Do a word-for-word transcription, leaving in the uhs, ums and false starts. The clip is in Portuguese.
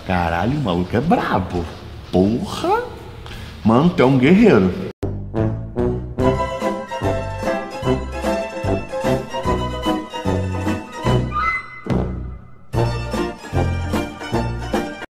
Caralho, o maluco é brabo. Porra. Mano, tu é um guerreiro.